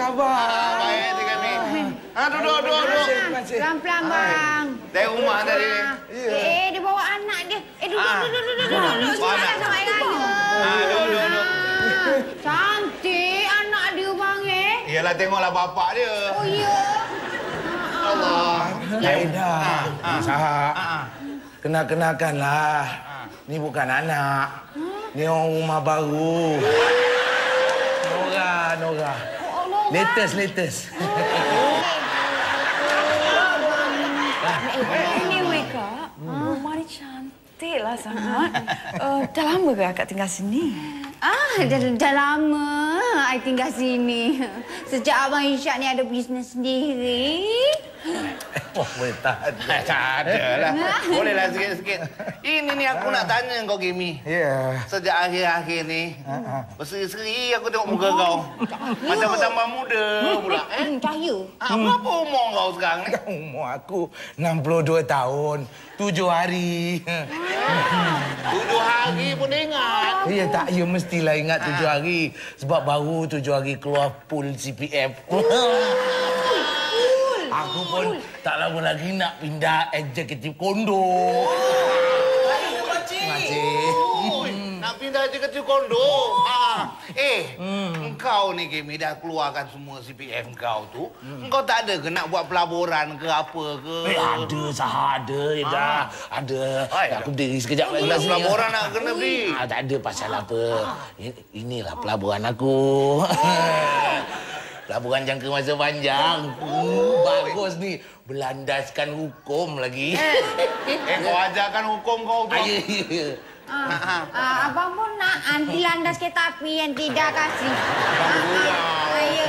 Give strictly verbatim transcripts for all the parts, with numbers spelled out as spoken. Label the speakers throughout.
Speaker 1: abang?
Speaker 2: Baik, Encik Kemi. Ah, duduk, duduk, duduk.
Speaker 3: Pelan-pelan, Bang.
Speaker 2: Dari rumah tadi.
Speaker 3: Eh, dia bawa anak dia. Eh, duduk, duduk, duduk, duduk, duduk. Sini sama air raya.
Speaker 2: Ah, duduk, duduk, duduk.
Speaker 3: Cantik anak dia, Bang, eh.
Speaker 2: Iyalah, tengoklah bapak dia.
Speaker 3: Oh, ya.
Speaker 2: Allah.
Speaker 1: Aida, Sahak. Kenal-kenalkanlah. Ni bukan anak. Ni orang rumah baru. Nora, Nora. Latest, latest.
Speaker 4: Anyway, Kak. Rumah ni cantik lah sangat. Uh, dah lama ke Kak tinggal sini?
Speaker 3: Ah, dah, dah lama I tinggal sini. Sejak Abang Irsyad ni ada bisnes sendiri.
Speaker 1: Oh, boleh tak ada.
Speaker 2: Tak ada lah. Bolehlah sikit-sikit. Ini ni aku nak tanya kau, Kimi.
Speaker 1: Ya.
Speaker 2: Sejak akhir-akhir ni, berseri-seri aku tengok muka kau. Macam bertambah muda pula. Eh?
Speaker 3: Hmm, cahaya.
Speaker 2: Ah, berapa umur kau sekarang ni?
Speaker 1: Umur aku enam puluh dua tahun, tujuh hari.
Speaker 2: Tujuh hari pun ingat.
Speaker 1: Ya tak, ya mestilah ingat tujuh hari. Sebab baru tujuh hari keluar pool C P F. Aku pun tak lama lagi nak pindah eksekutif kondo. Makcik.
Speaker 2: Nak pindah je kecil kondo. Ha. Eh, hmm. engkau ni, Kimi, dah keluarkan semua C P F engkau tu. Hmm. Engkau tak ada ke nak buat pelaburan ke apa ke?
Speaker 1: Eh, ada, sah ada. Ya, dah. Ada.
Speaker 2: Ay,
Speaker 1: aku berdiri sekejap lagi.
Speaker 2: Dah pelaburan nak kena beri.
Speaker 1: Ah, tak ada pasal apa. Inilah pelaburan aku. Pelaburan jangka masa panjang. Hmm, bagus ni. Berlandaskan hukum lagi.
Speaker 2: Eh, eh kau ajarkan hukum kau tu.
Speaker 1: Ya, ya.
Speaker 3: Ah, ah, abang pun nak anti landas kereta api yang tidak kasih. Ah, ya.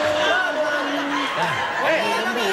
Speaker 2: Eh,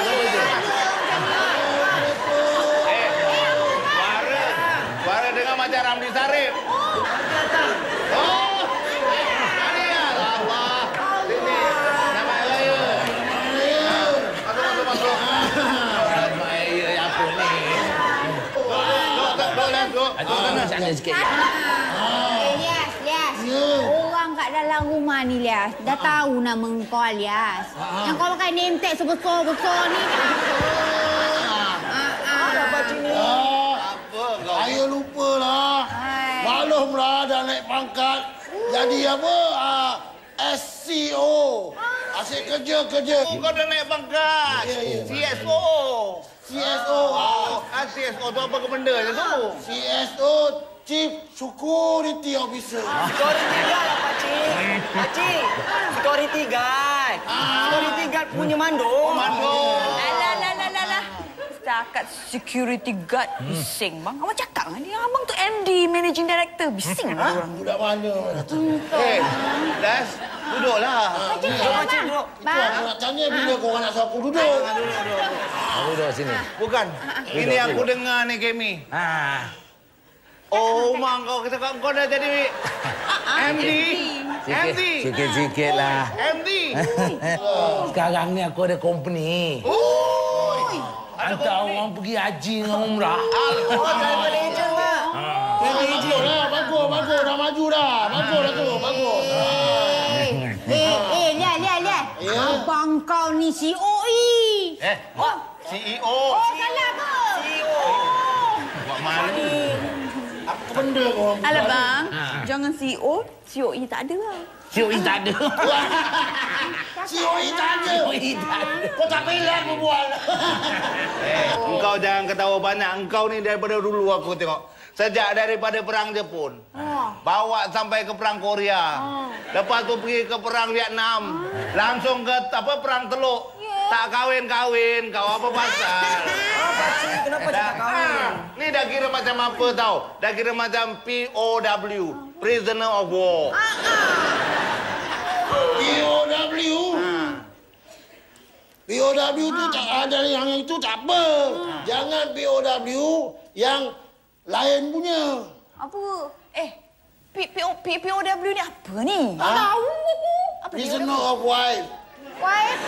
Speaker 2: eh, suara, suara dengar macam Ramli Sarip. Oh, ini ya, Allah. Sini, nama Elaya. Masuk, masuk, masuk.
Speaker 1: Nama Elaya apa ni?
Speaker 2: Duduk, duduk, duduk.
Speaker 1: Aduh, sana sikit.
Speaker 3: Lias, Lias. Orang kat dalam rumah ni, Lias, dah tahu nama engkau, Lias. Yang kau pakai name tag sebesar-besar ni kenapa?
Speaker 5: Apa pakcik ni?
Speaker 2: Apa kau?
Speaker 5: Saya lupalah. Maklumlah dah naik pangkat. Jadi apa? Uh, S C O. Asyik kerja-kerja.
Speaker 2: Oh, kau dah naik pangkat.
Speaker 5: Ya, ya.
Speaker 2: C S O.
Speaker 5: C S O.
Speaker 2: Oh, ah, C S O tu apa ke benda je tu?
Speaker 5: C S O, Chief Security Officer.
Speaker 6: Security guard lah, Pakcik. Pakcik, security guard. Security guard punya mandor.
Speaker 2: Oh, mandor.
Speaker 4: Alah, alah, alah, alah. Setakat security guard bising, bang. Abang cakap dengan dia, abang tu M D, Managing Director. Bising lah orang.
Speaker 5: Budak mana?
Speaker 2: Eh, Das, duduklah.
Speaker 6: Duduk, Pakcik, duduk.
Speaker 5: Itu aku nak tanya bila korang nak suruh aku duduk.
Speaker 1: Aku duduk sini.
Speaker 2: Bukan. Ini aku dengar ni, Kemi.
Speaker 1: Ah.
Speaker 2: Oh, mak kau kata kau dah jadi M D. M D.
Speaker 1: Sikit-sikit lah.
Speaker 2: M D.
Speaker 1: Sekarang ni aku ada company.
Speaker 2: Oh.
Speaker 1: Hantar orang pergi haji dengan umrah.
Speaker 6: Oh, driver agent, Pak.
Speaker 5: Bagus lah, bagus, bagus. Dah maju dah. Bagus dah tu, bagus.
Speaker 3: Eh, eh, Lias, Lias, Lias. Abang kau ni C O E.
Speaker 2: Eh, C E O.
Speaker 3: Oh, salah ke?
Speaker 6: C E O.
Speaker 2: Buat malu.
Speaker 5: Apa benda kau?
Speaker 4: Alah, bang. Jangan C O. C O E tak ada lah.
Speaker 1: C O E tak ada.
Speaker 5: C O E tak ada.
Speaker 1: C O E tak ada.
Speaker 5: Kau tak pilihan berbual.
Speaker 2: Eh, engkau jangan ketawa banyak. Engkau ni daripada dulu aku tengok. Sejak daripada perang Jepun. Oh. Bawa sampai ke perang Korea. Oh. Lepas tu pergi ke perang Vietnam. Oh. Langsung ke apa perang Teluk. Yeah. Tak kahwin-kahwin. Kau apa pasal?
Speaker 6: Oh, Pakcik, kenapa tak kahwin?
Speaker 2: Ah, ni dah kira macam apa tau? Dah kira macam P O W. Prisoner of War.
Speaker 5: P O W? P O W tu tak ada yang itu tak apa. Jangan P O W yang lain punya.
Speaker 4: Apa? Eh, P O P O W ni apa ni?
Speaker 3: Tak tahu aku.
Speaker 4: Apa
Speaker 5: Prisoner of Wife.
Speaker 3: Wife.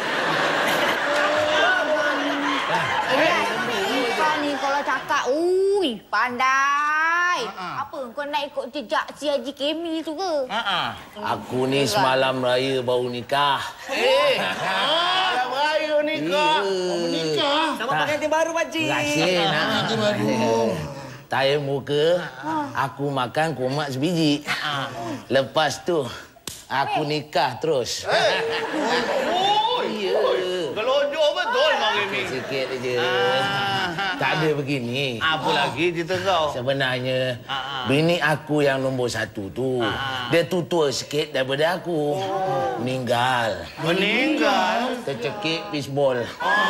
Speaker 3: Eh, kau ni kalau cakap, ui, pandai. Hai. Apa kau nak ikut jejak si Haji Kemi tu ke?
Speaker 1: Ha. Aku ni semalam raya baru nikah.
Speaker 2: Eh, malam raya nikah.
Speaker 5: Menikah.
Speaker 6: Sama pengantin baru, Pakcik.
Speaker 1: Terima kasih nak.
Speaker 5: Nanti baru.
Speaker 1: Tayar muka, aku makan kumat sebiji. Lepas tu, aku nikah terus.
Speaker 2: Oh, ya. Gelojok betul Mak Kemi.
Speaker 1: Sikit aja. Tak ada begini.
Speaker 2: Apa lagi cerita kau?
Speaker 1: Sebenarnya, bini aku yang nombor satu tu, dia tu tua sikit daripada aku. Meninggal.
Speaker 2: Meninggal?
Speaker 1: Tercekik pisbol.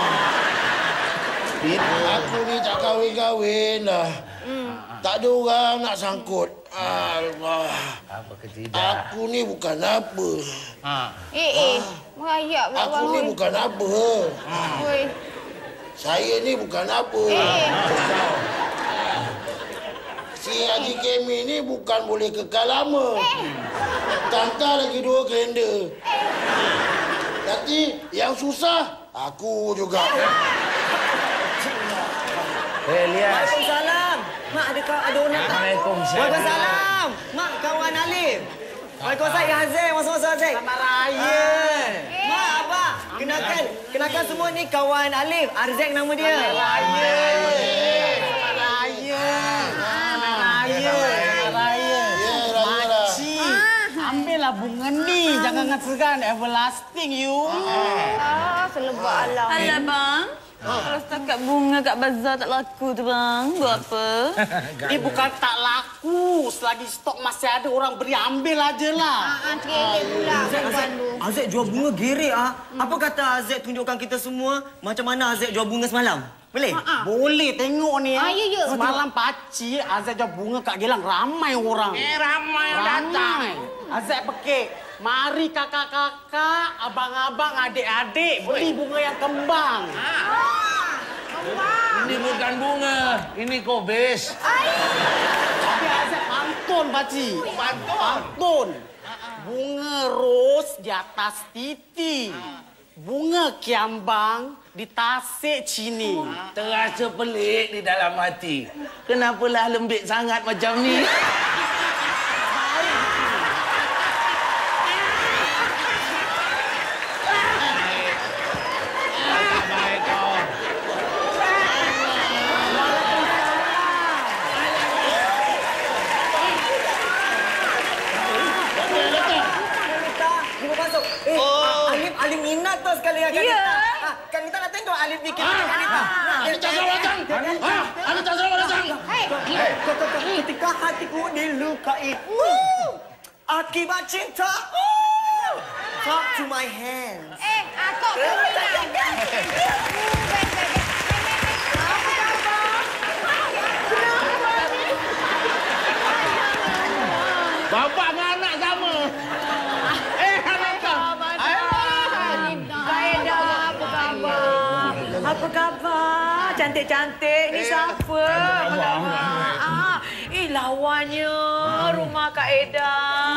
Speaker 5: Aku ni tak kahwin-kahwin dah. Tak ada orang nak sangkut. Allah.
Speaker 1: Apa ke tidak?
Speaker 5: Aku ni bukan apa.
Speaker 3: Eh, eh. Merayak pula
Speaker 5: Aku ni
Speaker 3: bangun.
Speaker 5: bukan apa.
Speaker 3: Oi.
Speaker 5: Saya ni bukan apa.
Speaker 3: Eh.
Speaker 5: Si Haji Kemi ni bukan boleh kekal lama. Tangkal lagi dua kalender. Nanti yang susah, aku juga.
Speaker 1: Eh, Lias.
Speaker 6: Waalaikumsalam. Mak, ada kau ada orang datang.
Speaker 1: Waalaikumsalam.
Speaker 6: Waalaikumsalam. Mak, kawan Alif. Waalaikumsalam, Ya Haziq. Masuk-masuk, Haziq. Selamat Raya. Mak, Abah. Kenalkan, kenalkan semua ni kawan Alif. Arzek nama dia. Selamat Raya. Selamat Raya. Selamat Raya. Selamat Raya.
Speaker 5: Ya, raya lah.
Speaker 7: Ambillah bunga ni. Jangan segan. Everlasting, you.
Speaker 3: Ah, selebat alam.
Speaker 4: Alah, bang. Kalau setakat bunga kat bazar tak laku tu, bang. Buat apa?
Speaker 7: Ini bukan tak laku. Selagi stok masih ada, orang beri ambil aja lah.
Speaker 3: Ah, kerek pula. Bandung.
Speaker 6: Azek jual bunga gerek ah. Apa kata Azek tunjukkan kita semua macam mana Azek jual bunga semalam? Boleh?
Speaker 7: Boleh tengok ni.
Speaker 3: Ah, ya, ya.
Speaker 7: Semalam pakcik Azek jual bunga kat Gelang. Ramai orang.
Speaker 2: Eh, ramai yang datang.
Speaker 7: Azek pekik. Mari kakak-kakak, abang-abang, adik-adik beli bunga yang kembang.
Speaker 1: Ini bukan bunga. Ini kobis.
Speaker 7: Tapi Azek pantun, pakcik.
Speaker 2: Pantun?
Speaker 7: Pantun. Bunga ros di atas titi. Bunga kiambang di tasik cini.
Speaker 1: Terasa pelik di dalam hati. Kenapalah lembik sangat macam ni?
Speaker 6: Eh, oh. Alif, Alif minat tu sekali dengan Kanita.
Speaker 4: Ya.
Speaker 6: Ah, Kanita nak tengok Alif bikin ha? Kanita.
Speaker 5: Anita selamat datang. Ha? Anita selamat datang.
Speaker 3: Hei.
Speaker 6: Ketika hatiku dilukai akibat cinta. Oh. Talk to my hands.
Speaker 3: Eh, atok tu minat.
Speaker 2: Bapak dengan anak sama. Eh, Anita.
Speaker 4: Kaedah, apa khabar? Apa khabar? Cantik-cantik. Ni siapa? Apa khabar? Ah, eh, lawannya rumah Kak Eda.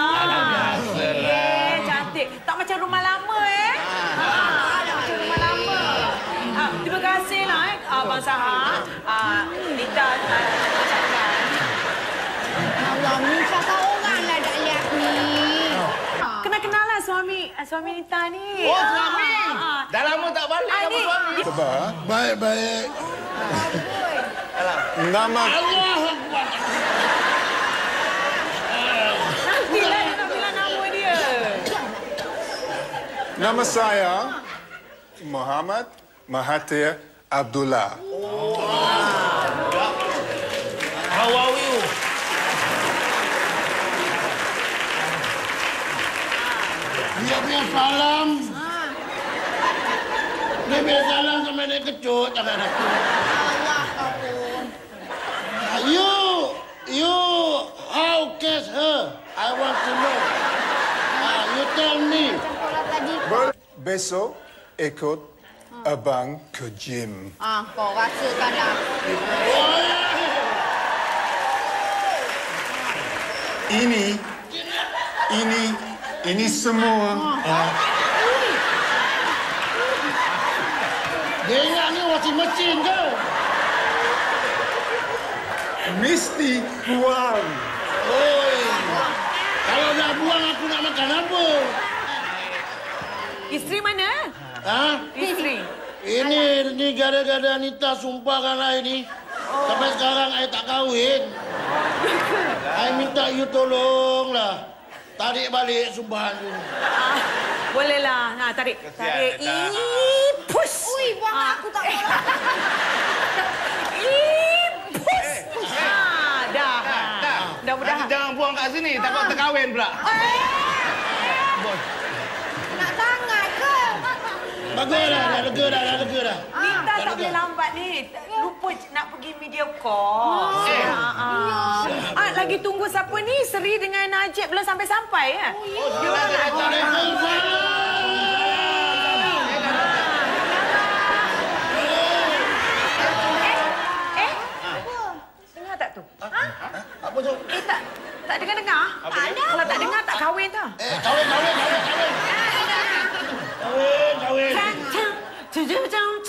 Speaker 4: Eh, cantik. Tak macam rumah lama, eh? Ah, tak macam rumah lama. Ah, terima kasihlah, eh, Abang Sahar. Ah, Nita, ucapkan.
Speaker 3: Allah, ni siapa orang lah dah lihat ni.
Speaker 4: Kenal-kenalah suami suami Nita ni.
Speaker 2: Oh, suami.
Speaker 4: Ah,
Speaker 2: Dah lama tak balik
Speaker 4: ah,
Speaker 2: sama
Speaker 4: ni.
Speaker 2: suami.
Speaker 5: Baik-baik.
Speaker 8: Nama
Speaker 5: Allah Akbar.
Speaker 4: Nantilah dia nak bilang nama dia.
Speaker 8: nama saya Muhammad Mahathir Abdullah.
Speaker 1: How are you?
Speaker 5: Dia punya salam. Dia punya salam sampai dia kecut. Jangan aku.
Speaker 3: Allah kabur.
Speaker 5: You, you, how catch her? I want to know. Ah, you tell me.
Speaker 3: Kalau tadi.
Speaker 8: Besok ikut abang ke gym.
Speaker 3: Ah, kau rasakanlah.
Speaker 8: Ini, ini, ini semua. ah,
Speaker 5: Dia ingat ni washing machine ke?
Speaker 8: mesti buang.
Speaker 5: Oi. Kalau dah buang aku nak makan apa?
Speaker 4: Isteri mana?
Speaker 5: Hah?
Speaker 4: Isteri.
Speaker 5: Ini ni gara-gara Anita sumpahkan saya ni. Sampai sekarang saya tak kahwin. Saya minta you tolonglah. Tarik balik sumpahan tu.
Speaker 4: Ah, bolehlah. Ha, tarik. Tarik. Ipus.
Speaker 3: Ui, buang aku tak boleh.
Speaker 4: Ipus. Ha, dah.
Speaker 2: Dah.
Speaker 4: Mudah-mudahan.
Speaker 2: Jangan buang kat sini. Takut terkahwin pula.
Speaker 3: Nak sangat ke?
Speaker 5: Bagus dah, dah lega dah, dah lega dah.
Speaker 4: Nita tak boleh lambat ni. Lupa nak pergi media call.
Speaker 2: Eh.
Speaker 4: Ah, ah, lagi tunggu siapa ni? Seri dengan Najib belum sampai-sampai ya?
Speaker 3: Oh, ya.
Speaker 4: Dia orang nak. Eh? Dengar tak tu? Ha?
Speaker 5: Apa tu?
Speaker 4: Eh, tak tak dengar-dengar? Tak ada. Kalau tak dengar, tak kahwin tau.
Speaker 5: Eh, kahwin, kahwin, kahwin, kahwin. Kahwin, kahwin.
Speaker 4: Cang, cang, cang, cang,